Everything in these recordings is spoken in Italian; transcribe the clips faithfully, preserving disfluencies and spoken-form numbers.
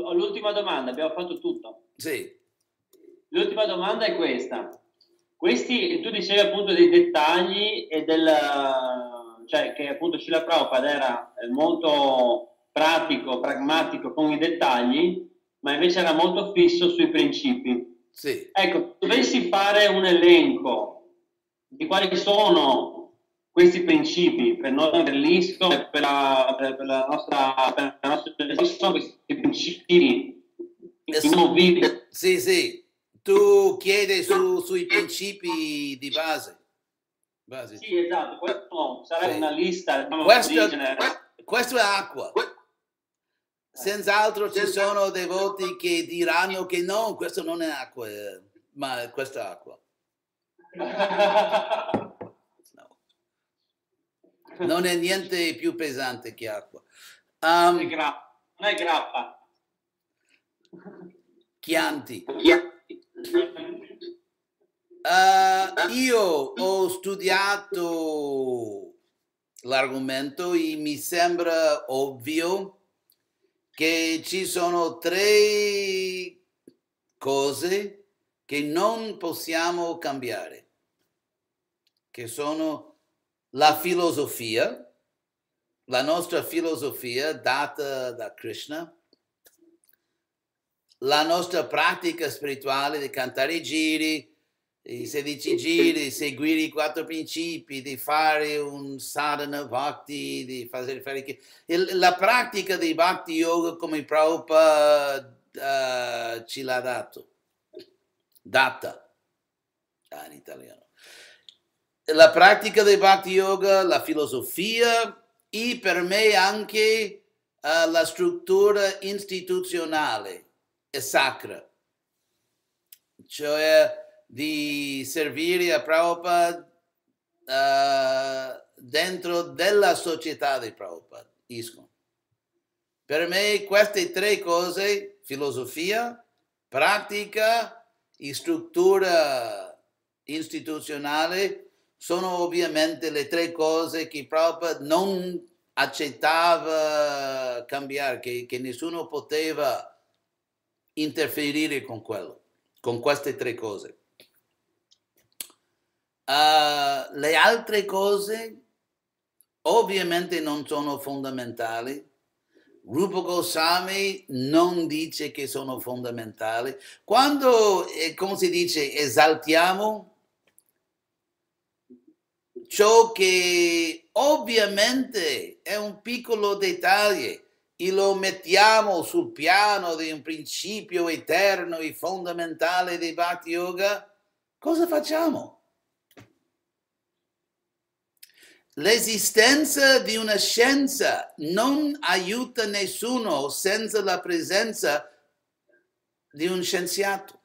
l'ultima domanda, abbiamo fatto tutto. Sì. L'ultima domanda è questa. Questi, tu dicevi appunto dei dettagli e del, cioè che appunto Srila Prabhupada era molto pratico, pragmatico con i dettagli, ma invece era molto fisso sui principi. Sì. Ecco, dovessi fare un elenco di quali sono questi principi per noi dell'I S C O, per la, per, per la nostra, per la nostra, quali sono questi principi inamovibili? Sì, sì. Tu chiedi su, sui principi di base. base. Sì, esatto, questo sarebbe Sì. una lista, diciamo Questo, così, generale. questo è acqua. Senz'altro ci sono devoti che diranno che no, questo non è acqua, eh, ma questo è acqua. No. Non è niente più pesante che acqua. Um, non è grappa. Non è grappa. Chianti. Uh, io ho studiato l'argomento e mi sembra ovvio che ci sono tre cose che non possiamo cambiare, che sono la filosofia, la nostra filosofia data da Krishna, la nostra pratica spirituale di cantare i giri, i sedici giri, seguire i quattro principi, di fare un sadhana bhakti, di fare, fare la pratica di bhakti yoga come Prabhupada uh, ce l'ha dato, data ah, in italiano. La pratica di bhakti yoga, la filosofia e per me anche uh, la struttura istituzionale e sacra, cioè di servire a Prabhupada uh, dentro della società di Prabhupada, I S K O N. Per me queste tre cose, filosofia, pratica e struttura istituzionale, sono ovviamente le tre cose che Prabhupada non accettava cambiare, che, che nessuno poteva interferire con quello, con queste tre cose. Uh, le altre cose ovviamente non sono fondamentali. Rupa Goswami non dice che sono fondamentali. Quando, eh, come si dice, esaltiamo ciò che ovviamente è un piccolo dettaglio e lo mettiamo sul piano di un principio eterno e fondamentale di Bhakti Yoga, cosa facciamo? L'esistenza di una scienza non aiuta nessuno senza la presenza di un scienziato.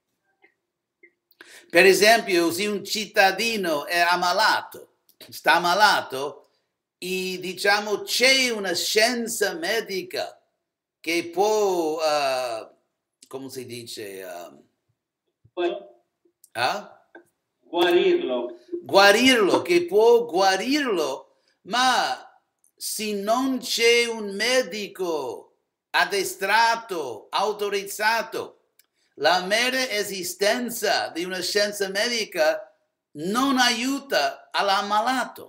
Per esempio, se un cittadino è ammalato, sta ammalato, e diciamo c'è una scienza medica che può, uh, come si dice? Uh, eh? Guarirlo. Guarirlo, che può guarirlo, ma se non c'è un medico addestrato, autorizzato, la mera esistenza di una scienza medica non aiuta all'ammalato.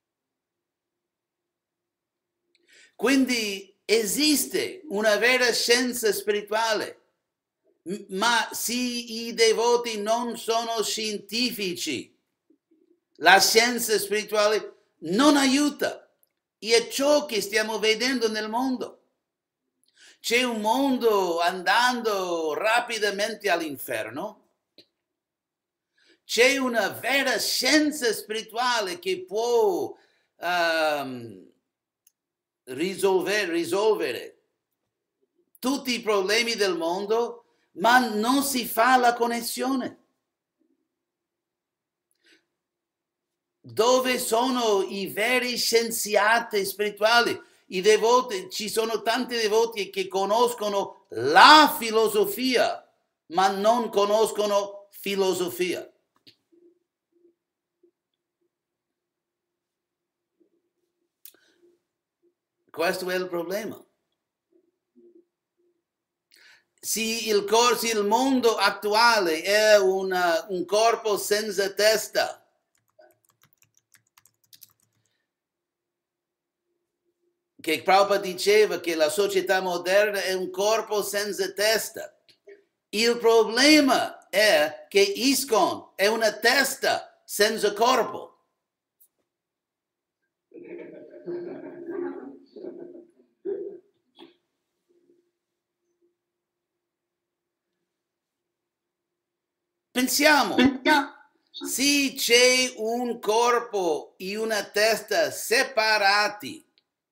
Quindi esiste una vera scienza spirituale, ma se i devoti non sono scientifici, la scienza spirituale non aiuta. E è ciò che stiamo vedendo nel mondo. C'è un mondo andando rapidamente all'inferno. C'è una vera scienza spirituale che può um, risolvere, risolvere tutti i problemi del mondo, ma non si fa la connessione. Dove sono i veri scienziati spirituali? I devoti, ci sono tanti devoti che conoscono la filosofia, ma non conoscono filosofia. Questo è il problema. se il, cor- se il mondo attuale è una, un corpo senza testa, che Prabhupada diceva che la società moderna è un corpo senza testa. Il problema è che ISKCON è una testa senza corpo. Pensiamo, se c'è un corpo e una testa separati,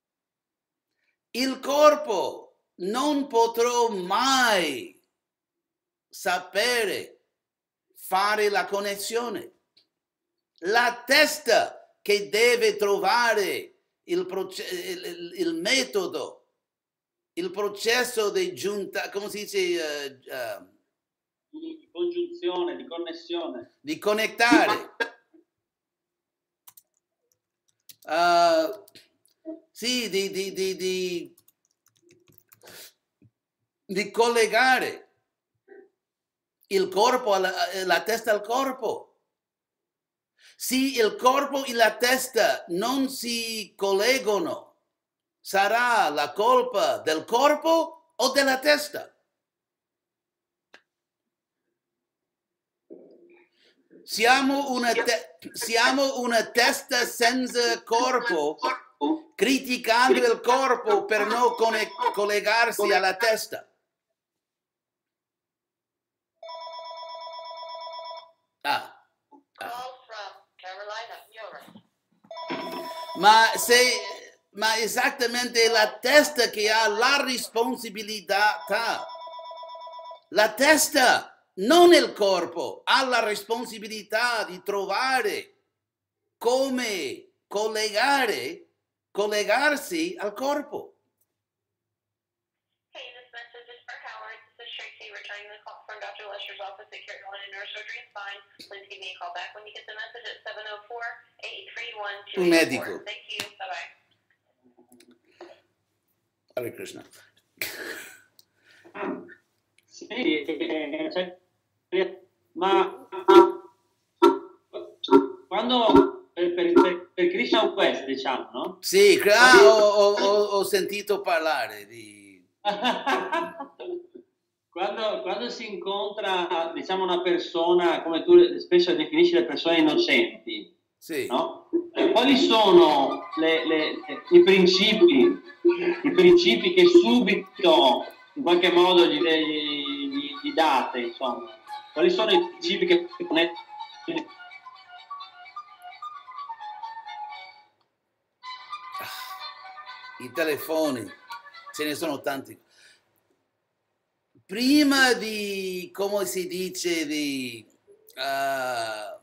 il corpo non potrà mai sapere fare la connessione. La testa che deve trovare il, il, il metodo, il processo di giunta, come si dice? Uh, uh, di congiunzione, di connessione. Di connettare. Uh, sì, di, di, di, di, di collegare il corpo, alla, la testa al corpo. Se il corpo e la testa non si collegano, sarà la colpa del corpo o della testa? Siamo una, te- siamo una testa senza corpo, criticando il corpo per non conne- collegarsi alla testa. Ah. Ah. Ma, se, ma esattamente la testa che ha la responsabilità, la testa, non il corpo, ha la responsabilità di trovare come collegare, collegarsi al corpo. Hey, this message is for Howard. This is Tracy returning the call from Doctor Lesher's office at Care One in Neurosurgery and Spine. Please give me a call back when you get the message at seven oh four, eight three one, two eight four. Thank you. Bye-bye. Hare Krishna. Sì, cioè, ma quando per, per, per, per Krishna West, diciamo, no? Sì, ah, ho, ho, ho sentito parlare di... quando, quando si incontra, diciamo, una persona, come tu spesso definisci le persone innocenti, sì. No? Quali sono le, le, i principi, i principi che subito in qualche modo gli, gli, gli date, insomma? Quali sono i principi che i telefoni, ce ne sono tanti. Prima di, come si dice, di uh,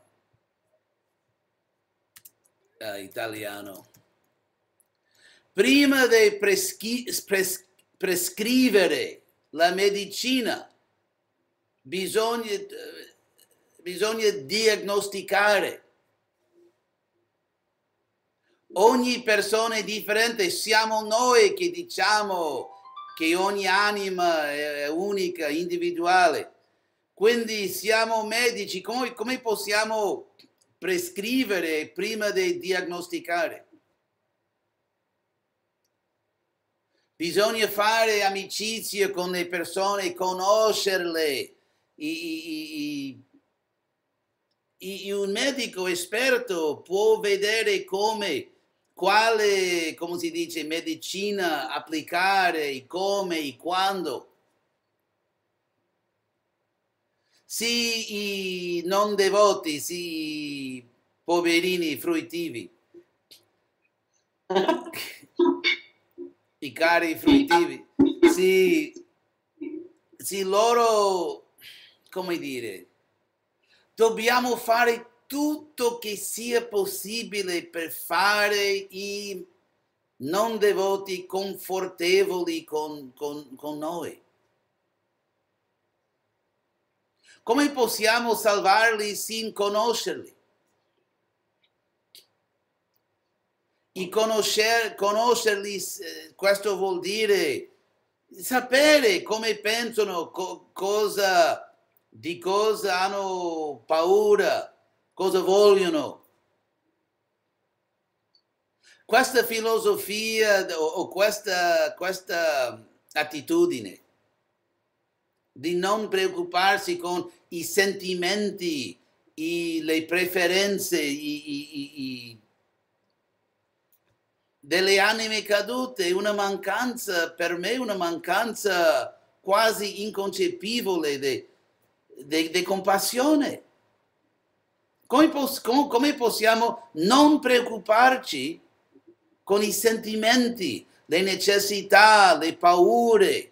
uh, italiano, prima di preschi, pres, prescrivere la medicina, bisogna, bisogna diagnosticare. Ogni persona è differente, siamo noi che diciamo che ogni anima è unica, individuale. Quindi siamo medici, come, come possiamo prescrivere prima di diagnosticare? Bisogna fare amicizia con le persone, conoscerle. I, i, i, i, un medico esperto può vedere come quale, come si dice, medicina applicare, e come e quando. Sì, i non devoti, sì, i poverini fruitivi, i cari fruitivi, sì, sì, loro, come dire, dobbiamo fare tutto che sia possibile per fare i non devoti confortevoli con, con, con noi. Come possiamo salvarli sin conoscerli? E conoscer, conoscerli, questo vuol dire sapere come pensano, co cosa, di cosa hanno paura, cosa vogliono. Questa filosofia o, o questa, questa attitudine di non preoccuparsi con i sentimenti, i, le preferenze i, i, i, delle anime cadute è una mancanza, per me una mancanza quasi inconcepibile di compassione. Come, pos com come possiamo non preoccuparci con i sentimenti, le necessità, le paure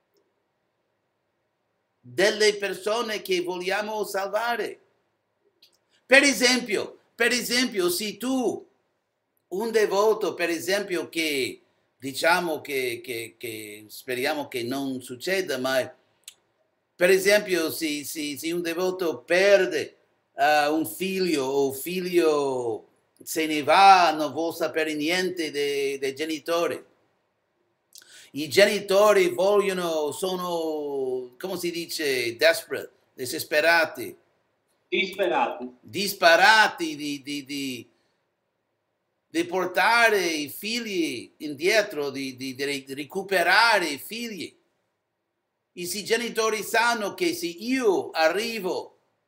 delle persone che vogliamo salvare? Per esempio, per esempio, se tu, un devoto, per esempio, che diciamo che, che, che speriamo che non succeda, ma per esempio, se, se, se un devoto perde uh, un figlio o figlio se ne va, non vuol sapere niente dei, dei genitori. I genitori vogliono, sono, come si dice, desperate, desesperati. Disperati. Disperati di, di, di, di portare i figli indietro, di, di, di recuperare i figli. I genitori sanno che se io arrivo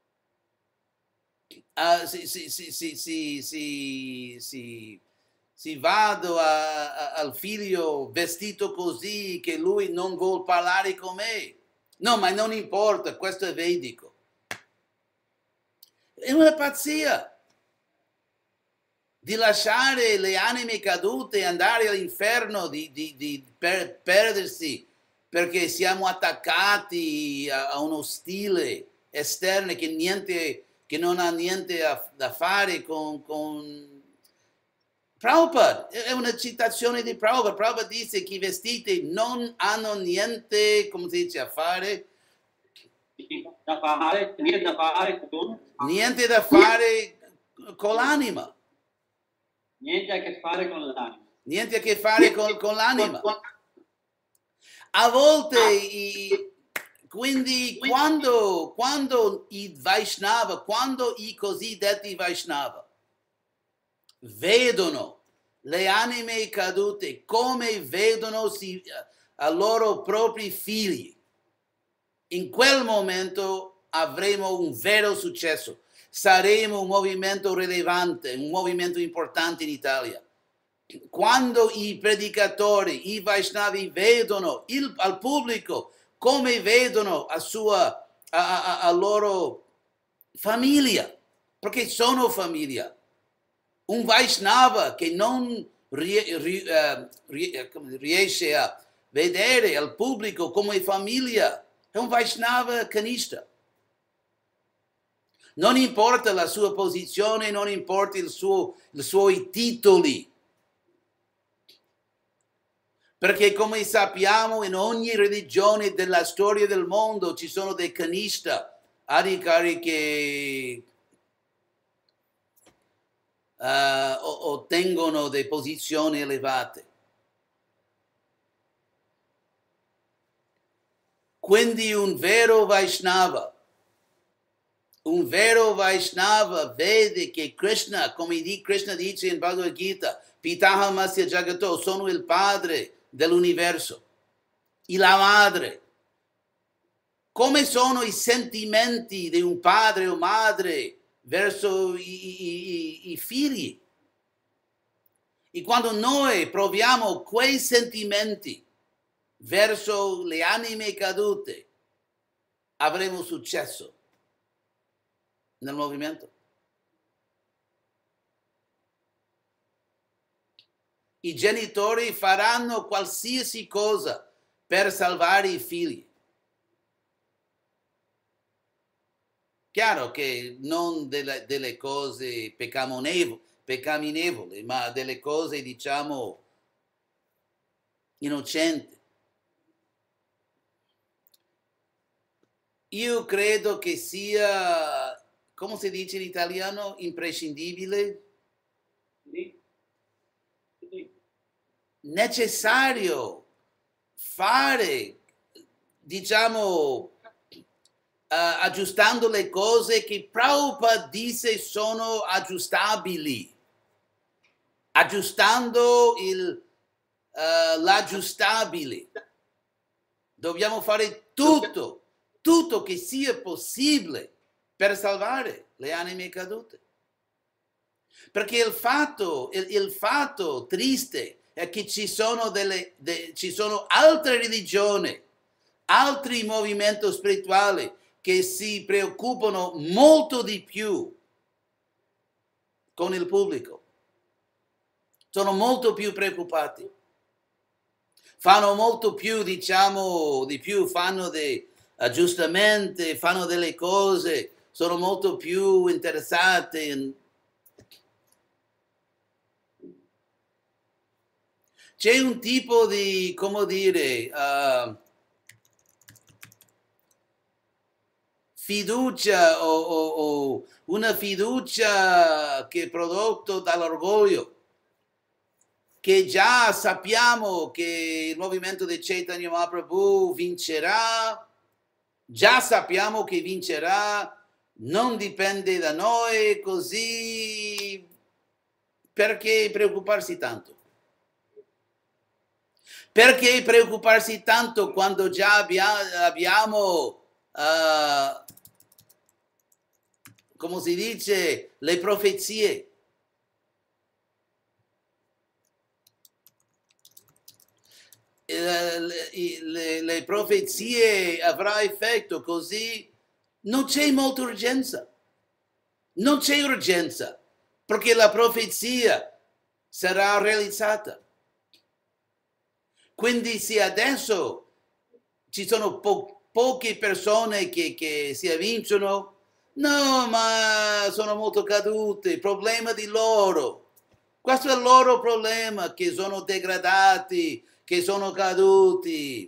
Uh, si, si, si, si, si, si, si, si vado a, a, al figlio vestito così che lui non vuol parlare con me. No, ma non importa, questo è vedico. È una pazzia di lasciare le anime cadute e andare all'inferno, di, di, di per, perdersi perché siamo attaccati a, a uno stile esterno che niente... che non ha niente a, da fare con, con... Prabhupada, è una citazione di Prabhupada. Prabhupada dice che i vestiti non hanno niente, come si dice, a fare? Da fare, niente da fare con... Niente da fare con l'anima. Niente a che fare con l'anima. Niente a che fare con, con l'anima. A volte... I, Quindi quando, quando i Vaishnava, quando i cosiddetti Vaishnava vedono le anime cadute come vedono si, a loro propri figli, in quel momento avremo un vero successo. Saremo un movimento rilevante, un movimento importante in Italia. Quando i predicatori, i Vaishnavi vedono il, al pubblico come vedono a sua a, a, a loro famiglia, perché sono famiglia. Un Vaishnava che non rie, rie, rie, riesce a vedere al pubblico come famiglia è un Vaishnava canista. Non importa la sua posizione, non importa il suo, i suoi titoli. Perché come sappiamo in ogni religione della storia del mondo ci sono dei canista, adhikari che uh, ottengono delle posizioni elevate. Quindi un vero Vaishnava, un vero Vaishnava vede che Krishna, come Krishna dice in Bhagavad Gita, Pitahamasya Jagato, sono il padre dell'universo, e la madre. Come sono i sentimenti di un padre o madre verso i, i, i, i figli? E quando noi proviamo quei sentimenti verso le anime cadute, avremo successo nel movimento. I genitori faranno qualsiasi cosa per salvare i figli. Chiaro che non delle, delle cose peccaminevoli, peccaminevoli, ma delle cose, diciamo, innocenti. Io credo che sia, come si dice in italiano, imprescindibile? Sì. Sì. Necessario fare, diciamo, Uh, aggiustando le cose che Prabhupada disse sono aggiustabili, aggiustando il, uh, l'aggiustabile. Dobbiamo fare tutto, tutto che sia possibile per salvare le anime cadute. Perché il fatto, il, il fatto triste è che ci sono, delle, de, ci sono altre religioni, altri movimenti spirituali che si preoccupano molto di più con il pubblico, sono molto più preoccupati, fanno molto più, diciamo, di più, fanno dei aggiustamenti, fanno delle cose, sono molto più interessati in... C'è un tipo di, come dire, uh, fiducia o, o, o una fiducia che è prodotto dall'orgoglio, che già sappiamo che il movimento di Chaitanya Mahaprabhu vincerà, già sappiamo che vincerà, non dipende da noi, così perché preoccuparsi tanto? Perché preoccuparsi tanto quando già abbia, abbiamo Uh, come si dice, le profezie? Le, le, le profezie avrà effetto, così non c'è molta urgenza, non c'è urgenza, perché la profezia sarà realizzata. Quindi se adesso ci sono po poche persone che, che si avvicinano, no, ma sono molto cadute, problema di loro. Questo è il loro problema, che sono degradati, che sono caduti.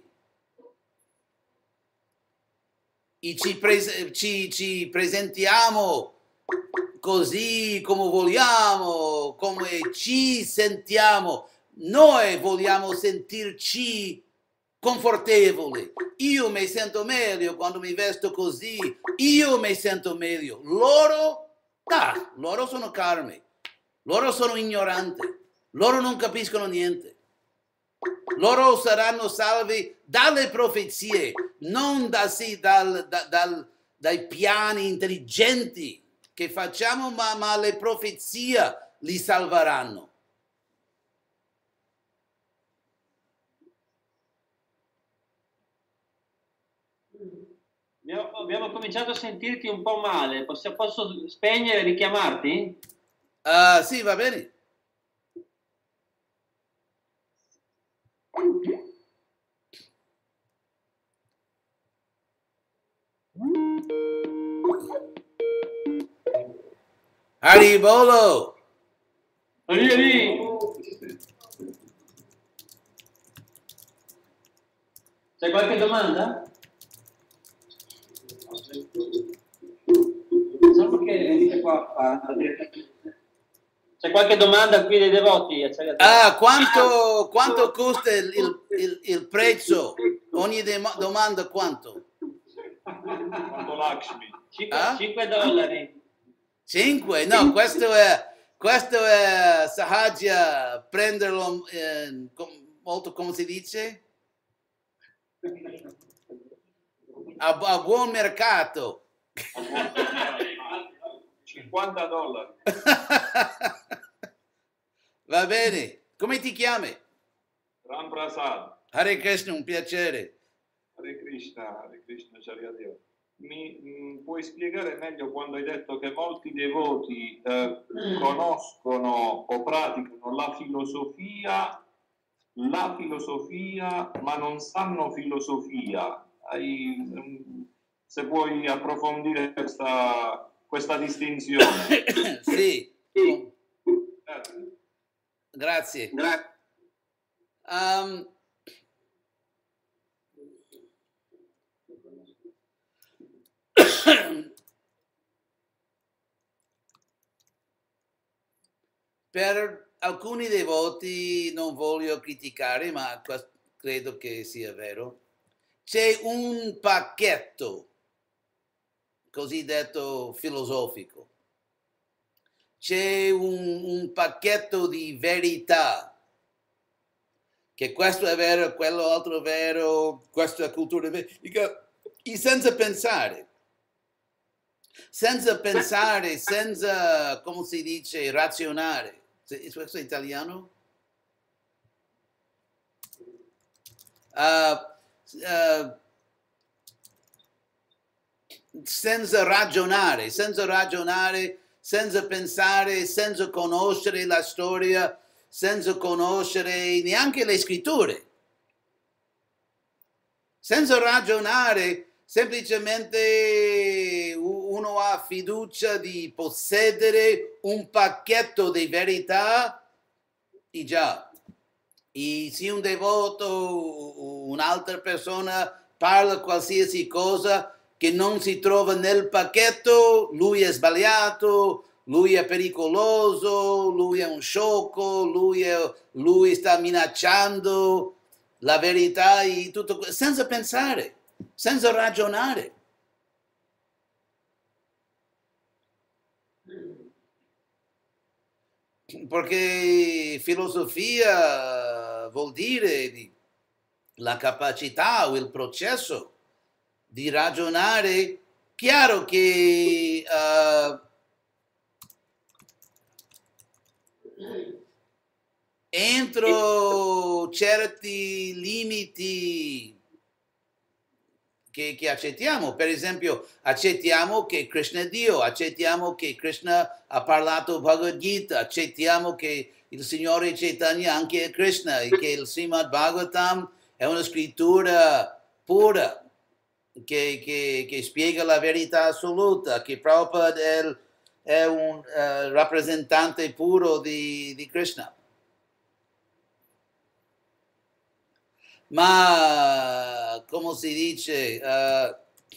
E ci, pres ci, ci presentiamo così come vogliamo, come ci sentiamo. Noi vogliamo sentirci confortevoli. Io mi sento meglio quando mi vesto così, io mi sento meglio. Loro, ah, loro sono karmi, loro sono ignoranti, loro non capiscono niente. Loro saranno salvi dalle profezie, non da sì, dal, da, dal, dai piani intelligenti che facciamo, ma, ma le profezie li salveranno. Abbiamo, abbiamo cominciato a sentirti un po' male. Posso, posso spegnere e richiamarti? Uh, sì, va bene. Haribolo! Lì, lì. C'è qualche domanda? Diciamo che qua c'è qualche domanda qui dei devoti? Ah, quanto, quanto costa il, il, il prezzo? Ogni domanda quanto? Quanto Lakshmi? cinque dollari. cinque? No, questo è, questo è sahaja, prenderlo eh, molto, come si dice? A, a buon mercato. cinquanta dollari. Va bene. Come ti chiami? Ram Prasad. Hare Krishna, un piacere. Hare Krishna, Hare Krishna, Charyadev. Mi mh, puoi spiegare meglio quando hai detto che molti devoti eh, conoscono o praticano la filosofia, la filosofia, ma non sanno filosofia? Hai, mh, se puoi approfondire questa, questa distinzione. Sì. Grazie. Grazie. Um, per alcuni devoti non voglio criticare, ma credo che sia vero, c'è un pacchetto cosiddetto filosofico, c'è un, un pacchetto di verità, che questo è vero, quello altro è vero, questa è cultura vera, e senza pensare, senza pensare, senza, come si dice, razionare. Questo è italiano? Uh, uh, senza ragionare, senza ragionare, senza pensare, senza conoscere la storia, senza conoscere neanche le scritture, senza ragionare, semplicemente uno ha fiducia di possedere un pacchetto di verità e già. E se un devoto, un'altra persona parla qualsiasi cosa che non si trova nel pacchetto, lui è sbagliato, lui è pericoloso, lui è un sciocco, lui, è, lui sta minacciando la verità e tutto, senza pensare, senza ragionare. Perché filosofia vuol dire la capacità o il processo di ragionare. Chiaro che uh, entro certi limiti che, che accettiamo, per esempio accettiamo che Krishna è Dio, accettiamo che Krishna ha parlato Bhagavad Gita, accettiamo che il Signore Chaitanya anche è Krishna e che il Srimad Bhagavatam è una scrittura pura che, che, che spiega la verità assoluta, che Prabhupada è, è un uh, rappresentante puro di, di Krishna. Ma, come si dice, uh,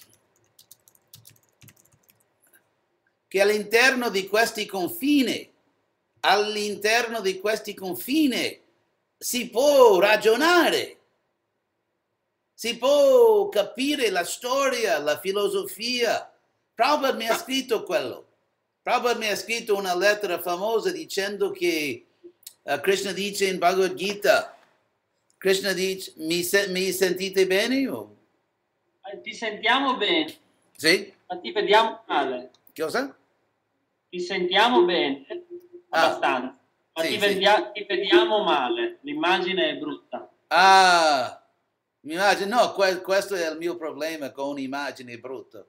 che all'interno di questi confini, all'interno di questi confini si può ragionare, si può capire la storia, la filosofia. Prabhupada mi ha scritto quello. Prabhupada mi ha scritto una lettera famosa dicendo che uh, Krishna dice in Bhagavad Gita, Krishna dice, mi, se, mi sentite bene? O? Ti sentiamo bene. Sì? Ma ti vediamo male. Cosa? Ti sentiamo bene, abbastanza. Ah, ma sì, ti, sì. vedia, ti vediamo male. L'immagine è brutta. Ah, l'immagine, no, que, questo è il mio problema con un'immagine brutta.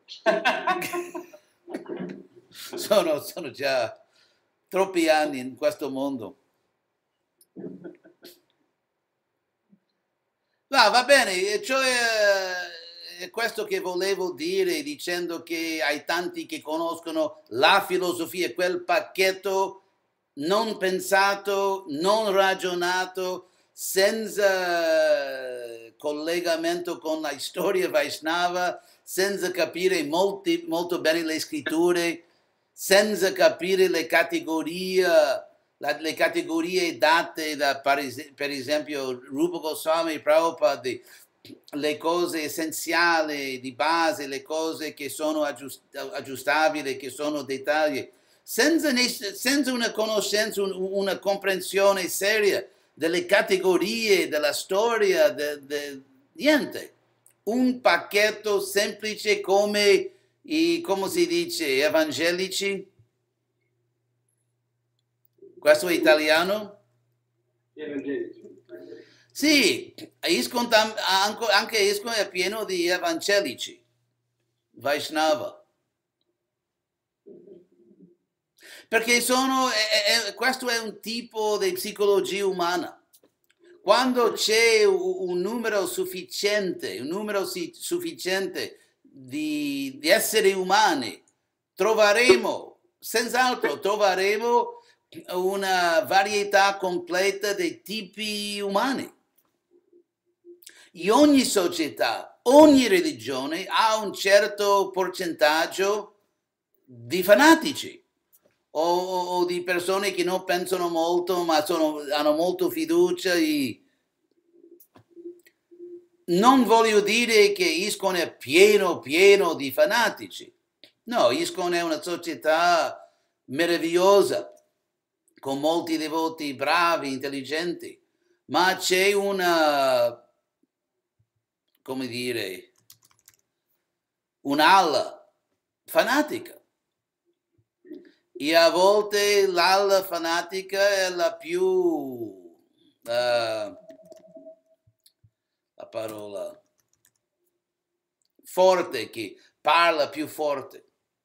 sono, sono già troppi anni in questo mondo. No, va bene, cioè è questo che volevo dire dicendo che hai tanti che conoscono la filosofia, quel pacchetto non pensato, non ragionato, senza collegamento con la storia Vaishnava, senza capire molti, molto bene le scritture, senza capire le categorie. La, le categorie date da, per esempio, Rupa Goswami Prabhupada, le cose essenziali di base, le cose che sono aggiust, aggiustabili, che sono dettagli, senza, senza una conoscenza, un, una comprensione seria delle categorie, della storia, de, de, niente. Un pacchetto semplice come i, come si dice, evangelici. Questo è italiano? Sì, ISKCON, anche ISKCON è pieno di evangelici, Vaishnava. Perché sono, è, è, questo è un tipo di psicologia umana. Quando c'è un numero sufficiente, un numero sufficiente di, di esseri umani, troveremo, senz'altro troveremo una varietà completa dei tipi umani. In ogni società, ogni religione ha un certo percentaggio di fanatici o, o di persone che non pensano molto ma sono, hanno molto fiducia. E non voglio dire che ISKCON è pieno, pieno di fanatici. No, ISKCON è una società meravigliosa, con molti devoti bravi, intelligenti, ma c'è una, come dire, un'ala fanatica. E a volte l'ala fanatica è la più, uh, la parola, forte, che parla più forte.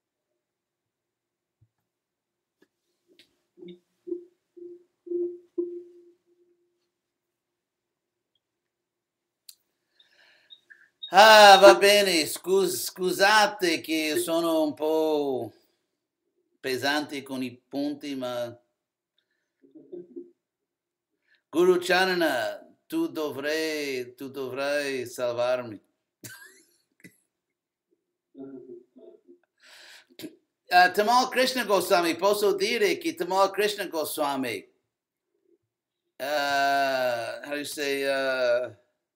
Ah, va bene, scus scusate che sono un po' pesante con i punti, ma Guru Charana, tu dovrai, tu dovrai salvarmi. uh, Tamal Krishna Goswami, posso dire che Tamal Krishna Goswami, uh, how do you say, uh,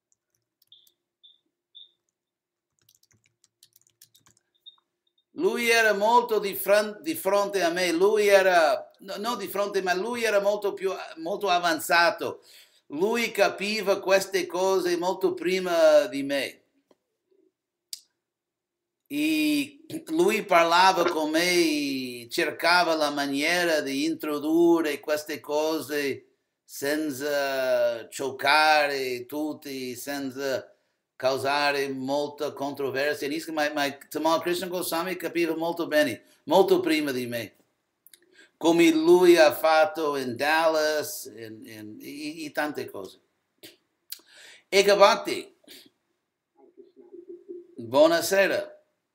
lui era molto di, di fronte a me, lui era, no, non di fronte, ma lui era molto più, molto avanzato. Lui capiva queste cose molto prima di me. E lui parlava con me, cercava la maniera di introdurre queste cose senza cioccare tutti, senza causare molta controversia, ma, ma Tamal Krishna Goswami capiva molto bene, molto prima di me, come lui ha fatto in Dallas e, e, e, e tante cose. Eka Bhakti, buonasera.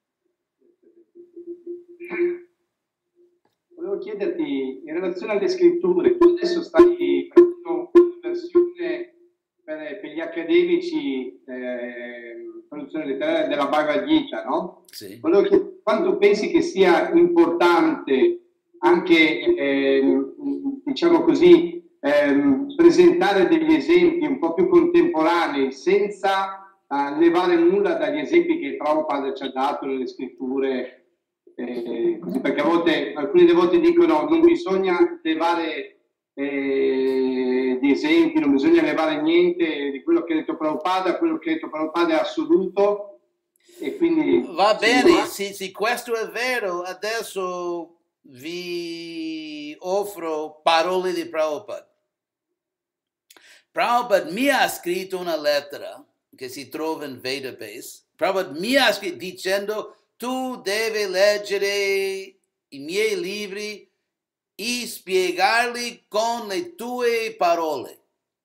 Volevo chiederti, in relazione alle scritture, tu adesso stai facendo una versione per, per gli accademici, eh, traduzione letterale della Bhagavad Gita, no? Sì. Volevo chiederti, quanto pensi che sia importante anche, eh, diciamo così, eh, presentare degli esempi un po' più contemporanei, senza eh, levare nulla dagli esempi che Prabhupada ci ha dato nelle scritture, eh, così, perché a volte alcuni devoti dicono non bisogna levare eh, di esempi, non bisogna levare niente di quello che ha detto Prabhupada, quello che ha detto Prabhupada è assoluto, e quindi va bene, sì, sì, questo è vero. Adesso vi offro parole di Prabhupada. Prabhupada mi ha scritto una lettera che si trova in Vedabase. Prabhupada mi ha scritto dicendo: tu devi leggere i miei libri e spiegarli con le tue parole,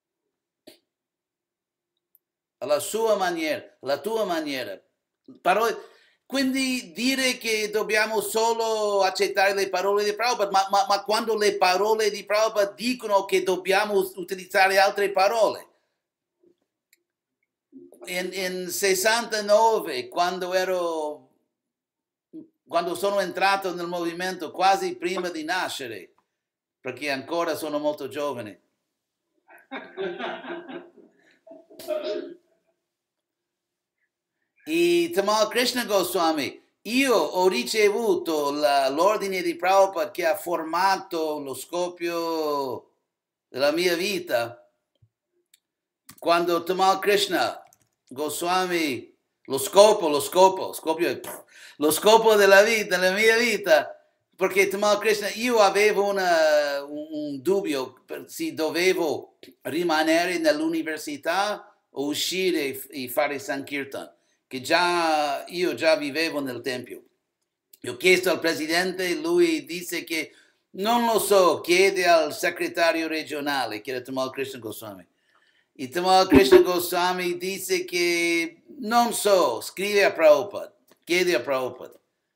alla sua maniera, alla tua maniera. Parole. Quindi dire che dobbiamo solo accettare le parole di Prabhupada, ma, ma, ma quando le parole di Prabhupada dicono che dobbiamo utilizzare altre parole. In, in sessantanove, quando ero quando sono entrato nel movimento, quasi prima di nascere, perché ancora sono molto giovane. E Tamal Krishna Goswami, io ho ricevuto l'ordine di Prabhupada che ha formato lo scoppio della mia vita, quando Tamal Krishna Goswami, lo scopo, lo scopo, scoppio, lo scopo della vita, della mia vita, perché Tamal Krishna, io avevo una, un, un dubbio se dovevo rimanere nell'università o uscire e fare Sankirtan, che già io già vivevo nel tempio. Io ho chiesto al presidente, lui disse che non lo so, chiede al segretario regionale, che era Tamal Krishna Goswami. E Tamal Krishna Goswami disse che non so, scrive a Prabhupada, chiede a Prabhupada.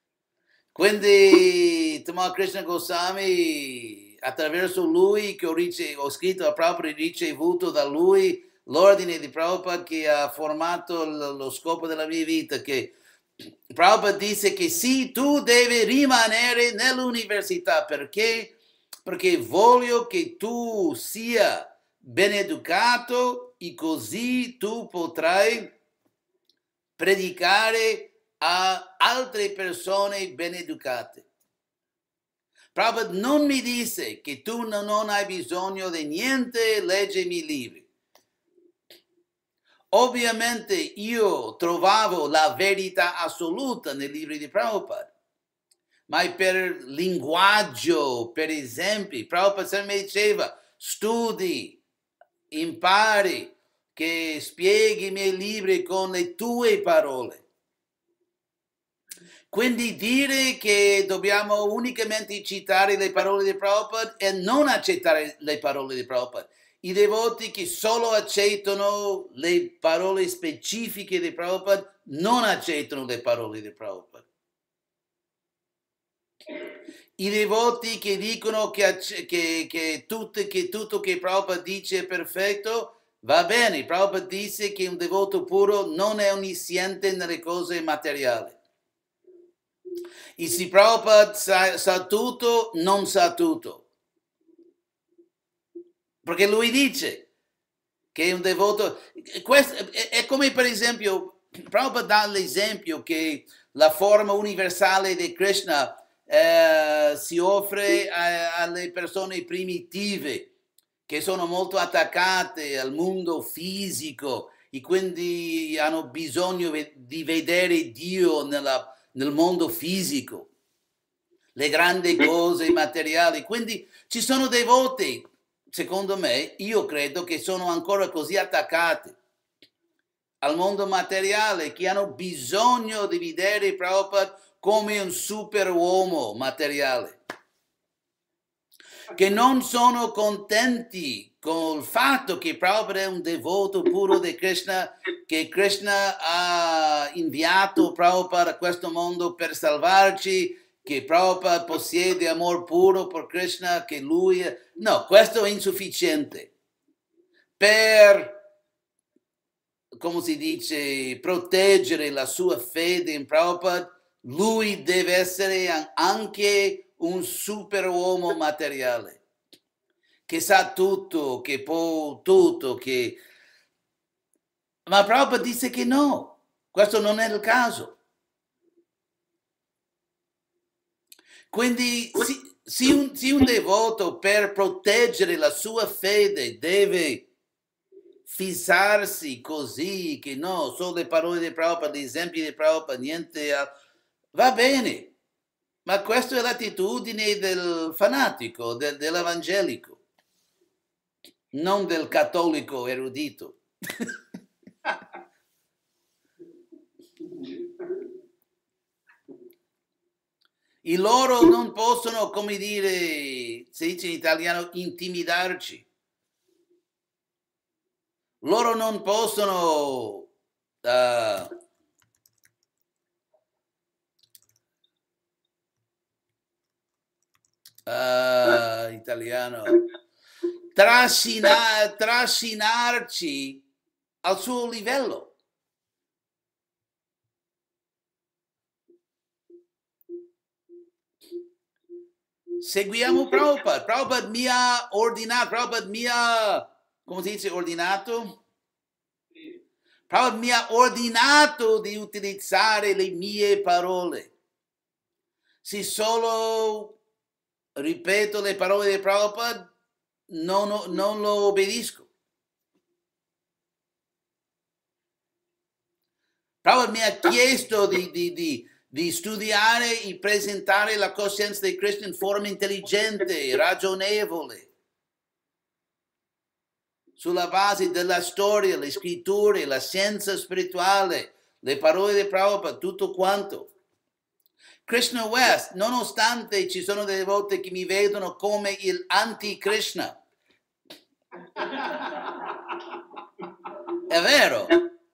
Quindi Tamal Krishna Goswami, attraverso lui, che ho, ho scritto a Prabhupada, ho ricevuto da lui l'ordine di Prabhupada che ha formato lo, lo scopo della mia vita, che Prabhupada disse che sì, tu devi rimanere nell'università, perché? Perché voglio che tu sia ben educato e così tu potrai predicare a altre persone ben educate. Prabhupada non mi disse che tu non hai bisogno di niente, leggi i miei libri. Ovviamente io trovavo la verità assoluta nei libri di Prabhupada, ma per linguaggio, per esempio, Prabhupada sempre diceva studi, impari, che spieghi i miei libri con le tue parole. Quindi dire che dobbiamo unicamente citare le parole di Prabhupada e non accettare le parole di Prabhupada. I devoti che solo accettano le parole specifiche di Prabhupada non accettano le parole di Prabhupada. I devoti che dicono che, che, che, tutto, che tutto che Prabhupada dice è perfetto, va bene. Prabhupada dice che un devoto puro non è onnisciente nelle cose materiali. E se Prabhupada sa, sa tutto, non sa tutto. Perché lui dice che un devoto... Questo è, è come per esempio, Prabhupada dà l'esempio che la forma universale di Krishna eh, si offre a, alle persone primitive che sono molto attaccate al mondo fisico e quindi hanno bisogno di vedere Dio nella nel mondo fisico, le grandi cose materiali. Quindi ci sono devoti, secondo me, io credo che sono ancora così attaccati al mondo materiale che hanno bisogno di vedere Prabhupada come un superuomo materiale, che non sono contenti con il fatto che Prabhupada è un devoto puro di Krishna, che Krishna ha inviato Prabhupada a questo mondo per salvarci, che Prabhupada possiede amor puro per Krishna, che lui... È... No, questo è insufficiente. Per, come si dice, proteggere la sua fede in Prabhupada, lui deve essere anche un superuomo materiale, che sa tutto, che può tutto, che... Ma Prabhupada disse che no, questo non è il caso. Quindi se, se, un, se un devoto per proteggere la sua fede deve fissarsi così, che no, solo le parole di Prabhupada, gli esempi di Prabhupada, niente altro, va bene, ma questa è l'attitudine del fanatico, del, dell'evangelico, non del cattolico erudito. E loro non possono, come dire, si dice in italiano, intimidarci. Loro non possono uh, uh, italiano trascina, trascinarci al suo livello. Seguiamo Prabhupada. Prabhupada mi ha ordinato, Prabhupada mi ha, come si dice, ordinato? Prabhupada mi ha ordinato di utilizzare le mie parole. Se solo ripeto le parole di Prabhupada, non, non lo obbedisco. Prabhupada mi ha chiesto di, di, di di studiare e presentare la coscienza di Krishna in forma intelligente, ragionevole, sulla base della storia, le scritture, la scienza spirituale, le parole di Prabhupada, tutto quanto. Krishna West, nonostante ci sono delle volte che mi vedono come il anti-Krishna. È vero.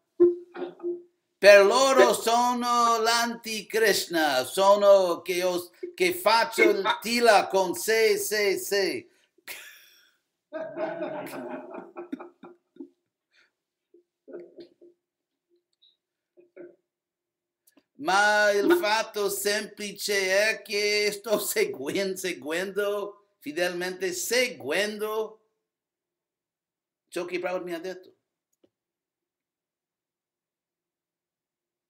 Per loro sono l'anti-Krishna, sono che, ho, che faccio il tila con se, se, se. Ma il fatto semplice è che sto seguendo, seguendo, fidelmente seguendo ciò che Prabhupada mi ha detto.